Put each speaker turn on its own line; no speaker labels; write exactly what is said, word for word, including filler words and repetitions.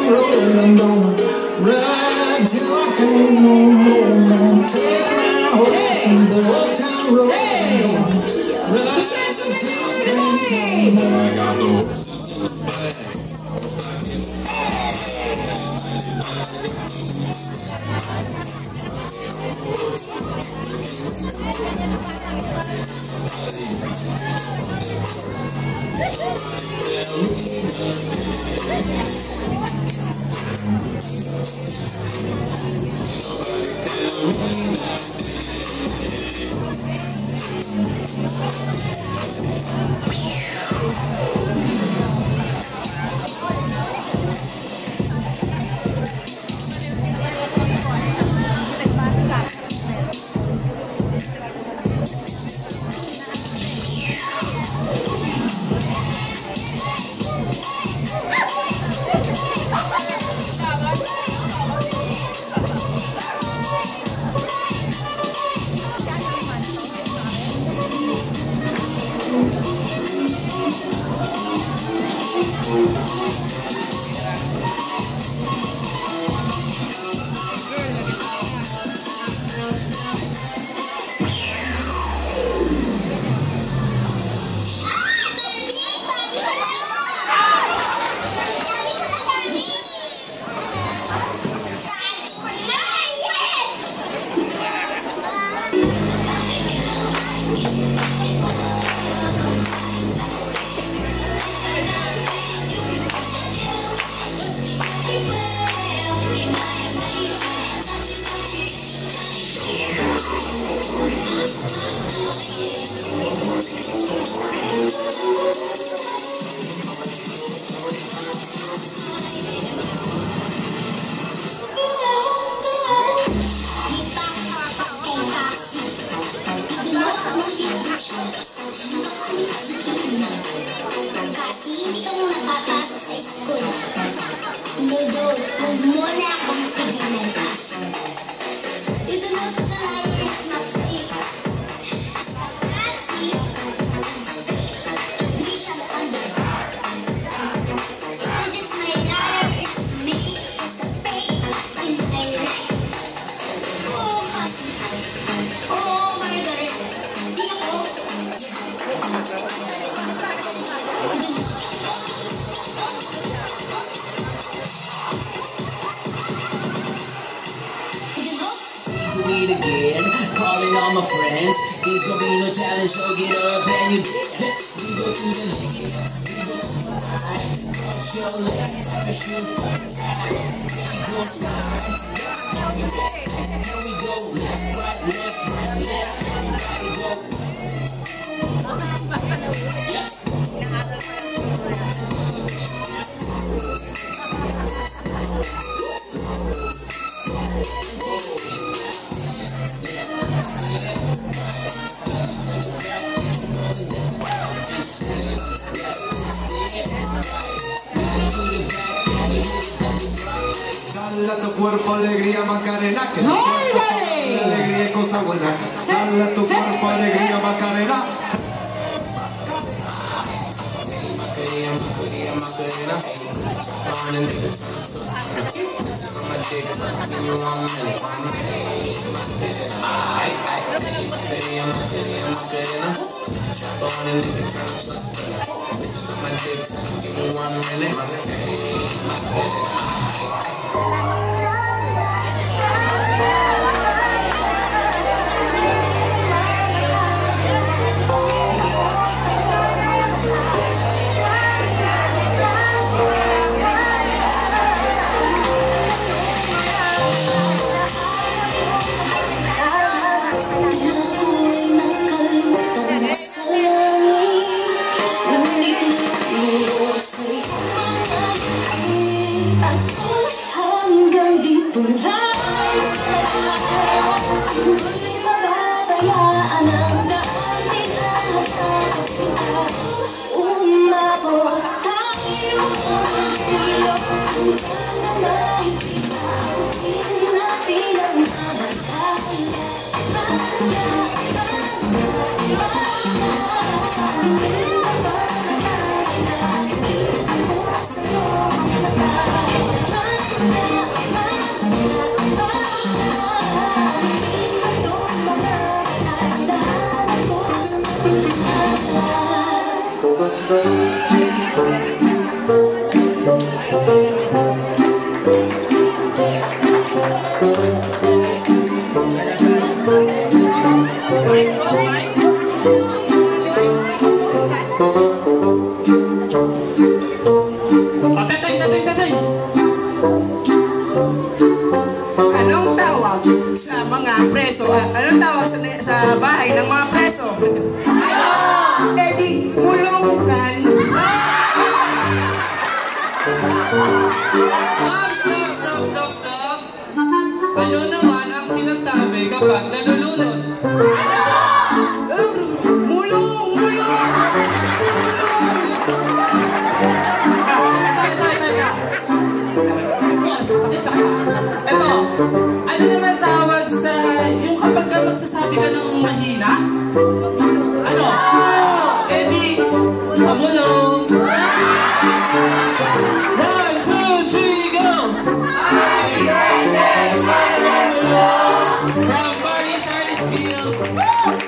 road, I'm gonna ride till I can't no more. Gonna take my horse on the old town road. I'm gonna ride till I can't no more. I got the horses in the back.
Kasi hindi ka muna papasok sa school. Mudo, huwag mo na akong pigilan kasi. Dito na sa high class na free. Kasi, hindi siya under. This is my life, it's me, it's the fake in my life. Oh, kasi, oh, Margaret, di ako.
Meet again, calling all my friends. There's gonna be no challenge, so get up and you dance. We go to the left, we go to the right. Touch your left, touch your right. We go slide, now we go, now we go left, right, left, right, left. Everybody go. Yeah.
Dale a tu cuerpo alegría Macarena, que la alegría es cosa buena. Dale a tu cuerpo alegría Macarena. Macarena, Macarena, Macarena.
Hanggang dito lang. Hindi mababayaan ang dami na umabot tayo ang ulo. Hanggang na mahigit natin ang mabatay. Bye.
tatay, tatay, tatay. Anong tawag sa mga preso? Ah, anong tawag sa, sa bahay ng mga preso? Ano? Eh di, mulungan.
Stop, stop, stop, stop, stop. Ano naman ang sinasabi kapag nalulunod?
Mulong, mulong.
Ito, ano naman tawag sa yung kapag ka magsasabi ka ng mahina? Ano? Eh di, pamulong. One, two, three, go! Happy birthday, Mulong! From Barney Charlottesville.